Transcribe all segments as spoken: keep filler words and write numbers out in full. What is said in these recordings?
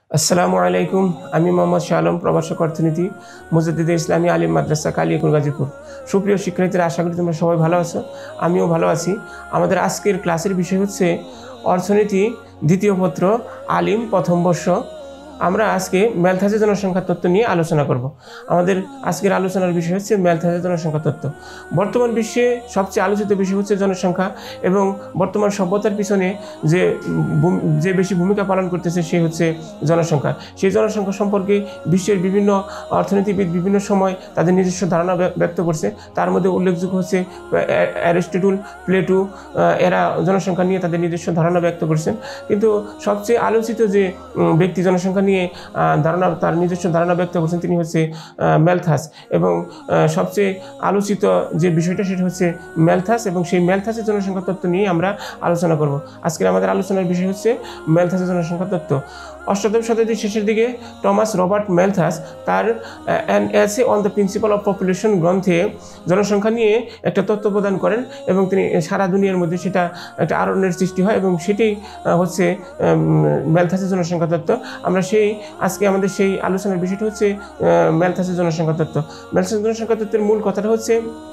আসসালামু আলাইকুম। আমি মোহাম্মদ শাহ আলম, প্রভাষক অর্থনীতি, মুজাদ্দিদে ইসলামী আলিম মাদ্রাসা কালিয়াকৈর গাজীপুর। সুপ্রিয় শিক্ষার্থীরা, আশা করি তোমরা সবাই ভালো আছো, আমিও ভালো আছি। আমাদের আজকের ক্লাসের বিষয় হচ্ছে অর্থনীতি দ্বিতীয় পত্র, আলিম প্রথম বর্ষ। আমরা আজকে ম্যালথাসের জনসংখ্যা তত্ত্ব নিয়ে আলোচনা করব। আমাদের আজকের আলোচনার বিষয় হচ্ছে ম্যালথাসের জনসংখ্যা তত্ত্ব। বর্তমান বিশ্বে সবচেয়ে আলোচিত বিষয় হচ্ছে জনসংখ্যা, এবং বর্তমান সভ্যতার পিছনে যে যে বেশি ভূমিকা পালন করতেছে সে হচ্ছে জনসংখ্যা। সেই জনসংখ্যা সম্পর্কে বিশ্বের বিভিন্ন অর্থনীতিবিদ বিভিন্ন সময় তাদের নিজস্ব ধারণা ব্যক্ত করছে। তার মধ্যে উল্লেখযোগ্য হচ্ছে অ্যারিস্টটল, প্লেটো, এরা জনসংখ্যা নিয়ে তাদের নিজস্ব ধারণা ব্যক্ত করছেন। কিন্তু সবচেয়ে আলোচিত যে ব্যক্তি জনসংখ্যা নিয়ে ধারণা তার নিজস্ব ধারণা ব্যক্ত করছেন তিনি হচ্ছে ম্যালথাস। এবং সবচেয়ে আলোচিত যে বিষয়টা সেটা হচ্ছে ম্যালথাস, এবং সেই ম্যালথাসের জনসংখ্যা তত্ত্ব নিয়ে আমরা আলোচনা করব। আজকের আমাদের আলোচনার বিষয় হচ্ছে ম্যালথাসের জনসংখ্যা তত্ত্ব। অষ্টাদশ শতাব্দীর শেষের দিকে টমাস রবার্ট ম্যালথাস তার an essay on the principle of population গ্রন্থে জনসংখ্যা নিয়ে একটা তত্ত্ব প্রদান করেন, এবং তিনি সারা দুনিয়ার মধ্যে সেটা একটা আলোড়নের সৃষ্টি হয়, এবং সেটি হচ্ছে ম্যালথাসের জনসংখ্যা তত্ত্ব। আমরা সেই আজকে আমাদের সেই আলোচনার বিষয়টা হচ্ছে ম্যালথাসের জনসংখ্যা তত্ত্ব। ম্যালথাসের জনসংখ্যা তত্ত্বের মূল কথাটা হচ্ছে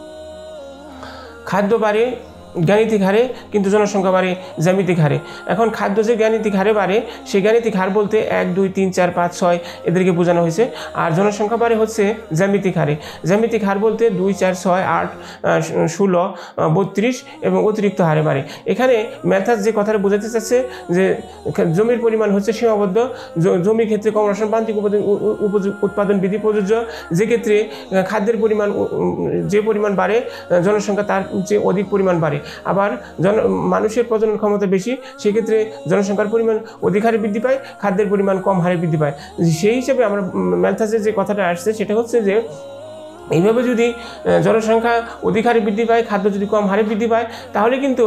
খাদ্য বাড়ে জ্ঞানিতিক হারে, কিন্তু জনসংখ্যা বাড়ে জ্যামিতিক হারে। এখন খাদ্য যে জ্ঞানিতিক হারে বাড়ে, সেই জ্ঞানিতিক হার বলতে এক দুই তিন চার পাঁচ ছয় এদেরকে বোঝানো হয়েছে। আর জনসংখ্যা বাড়ে হচ্ছে জ্যামিতিক হারে। জ্যামিতিক হার বলতে দুই চার ছয় আট ষোলো বত্রিশ এবং অতিরিক্ত হারে বাড়ে। এখানে ম্যালথাস যে কথাটা বোঝাতে চাচ্ছে যে জমির পরিমাণ হচ্ছে সীমাবদ্ধ, জমির ক্ষেত্রে কমর্শন প্রান্তিক উৎপাদন বিধি প্রযোজ্য, যে ক্ষেত্রে খাদ্যের পরিমাণ যে পরিমাণ বাড়ে জনসংখ্যা তার চেয়ে অধিক পরিমাণ বাড়ে। আবার জন মানুষের প্রজনন ক্ষমতা বেশি, সেক্ষেত্রে জনসংখ্যার পরিমাণ অধিক হারে বৃদ্ধি পায়, খাদ্যের পরিমাণ কম হারে বৃদ্ধি পায়। সেই হিসেবে আমরা ম্যালথাসের যে কথাটা আসছে সেটা হচ্ছে যে এইভাবে যদি জনসংখ্যা অধিক হারে বৃদ্ধি পায়, খাদ্য যদি কম হারে বৃদ্ধি পায়, তাহলে কিন্তু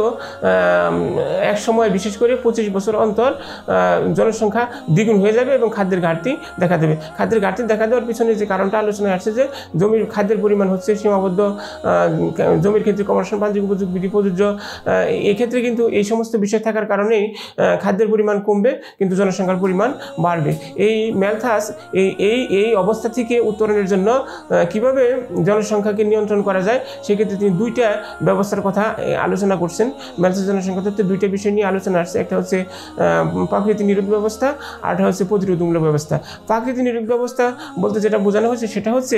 এক সময় বিশেষ করে পঁচিশ বছর অন্তর জনসংখ্যা দ্বিগুণ হয়ে যাবে এবং খাদ্যের ঘাটতি দেখা দেবে। খাদ্যের ঘাটতি দেখা দেওয়ার পিছনে যে কারণটা আলোচনায় আসছে যে জমির খাদ্যের পরিমাণ হচ্ছে সীমাবদ্ধ, জমির ক্ষেত্রে কমার্শিয়াল প্রান্তিক উপযোগ বিধি প্রযোজ্য। এক্ষেত্রে কিন্তু এই সমস্ত বিষয় থাকার কারণেই খাদ্যের পরিমাণ কমবে কিন্তু জনসংখ্যার পরিমাণ বাড়বে। এই ম্যালথাস এই এই এই অবস্থা থেকে উত্তরণের জন্য কীভাবে জনসংখ্যাকে নিয়ন্ত্রণ করা যায় সেক্ষেত্রে তিনি দুইটা ব্যবস্থার কথা আলোচনা করছেন। ম্যালথাস জনসংখ্যা তত্ত্বে দুইটা বিষয় নিয়ে আলোচনা আসছে। একটা হচ্ছে প্রাকৃতিক নিরোধ ব্যবস্থা, আর একটা হচ্ছে প্রতিরোধমূলক ব্যবস্থা। প্রাকৃতিক নিরোধ ব্যবস্থা বলতে যেটা বোঝানো হচ্ছে সেটা হচ্ছে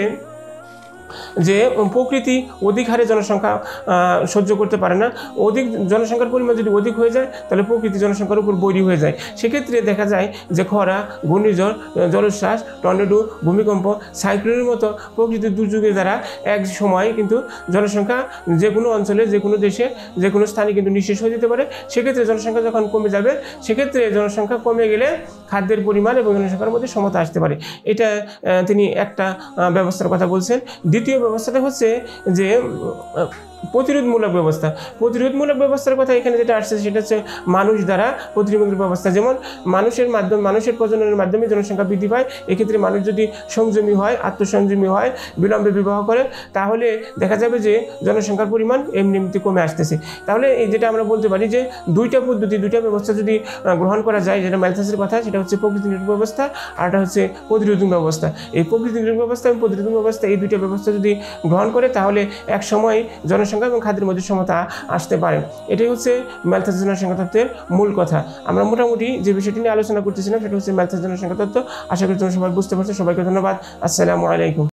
যে প্রকৃতি অধিক হারে জনসংখ্যা সহ্য করতে পারে না। অধিক জনসংখ্যার পরিমাণ যদি অধিক হয়ে যায় তাহলে প্রকৃতি জনসংখ্যার উপর বৈরী হয়ে যায়। সেক্ষেত্রে দেখা যায় যে খরা, ঘূর্ণিঝড়, জলোচ্ছ্বাস, টর্নেডো, ভূমিকম্প, সাইক্লোনের মতো প্রকৃতির দুর্যোগের দ্বারা এক সময় কিন্তু জনসংখ্যা যে কোনো অঞ্চলে, যে কোনো দেশে, যে কোনো স্থানে কিন্তু নিঃশেষ হয়ে যেতে পারে। সেক্ষেত্রে জনসংখ্যা যখন কমে যাবে, সেক্ষেত্রে জনসংখ্যা কমে গেলে খাদ্যের পরিমাণ এবং জনসংখ্যার মধ্যে সমতা আসতে পারে। এটা তিনি একটা ব্যবস্থার কথা বলছেন। দ্বিতীয় ব্যবস্থাটা হচ্ছে যে প্রতিরোধমূলক ব্যবস্থা। প্রতিরোধমূলক ব্যবস্থার কথা এখানে যেটা আসছে সেটা হচ্ছে মানুষ দ্বারা প্রতিরোধমূলক ব্যবস্থা। যেমন মানুষের মাধ্যমে, মানুষের প্রজননের মাধ্যমে জনসংখ্যা বৃদ্ধি পায়। এক্ষেত্রে মানুষ যদি সংযমী হয়, আত্মসংযমী হয়, বিলম্বে বিবাহ করে, তাহলে দেখা যাবে যে জনসংখ্যার পরিমাণ এমনি এমনিতে কমে আসতেছে। তাহলে এই যেটা আমরা বলতে পারি যে দুইটা পদ্ধতি, দুইটা ব্যবস্থা যদি গ্রহণ করা যায়, যেটা ম্যালথাসের কথা, সেটা হচ্ছে প্রকৃতি নিরোধ ব্যবস্থা, আর এটা হচ্ছে প্রতিরোধক ব্যবস্থা। এই প্রকৃতি নিরোধ ব্যবস্থা এবং প্রতিরোধক ব্যবস্থা এই দুইটা ব্যবস্থা যদি গ্রহণ করে তাহলে এক সময় জনসংখ্যা এবং খাদ্যের মধ্যে সমতা আসতে পারে। এটাই হচ্ছে ম্যালথাস জনসংখ্যা তত্ত্বের মূল কথা। আমরা মোটামুটি যে বিষয়টি নিয়ে আলোচনা করতেছিলাম সেটা হচ্ছে ম্যালথাস জনসংখ্যা তত্ত্ব। আশা করি তোমরা সবাই বুঝতে পারছো। সবাইকে ধন্যবাদ। আসসালামু আলাইকুম।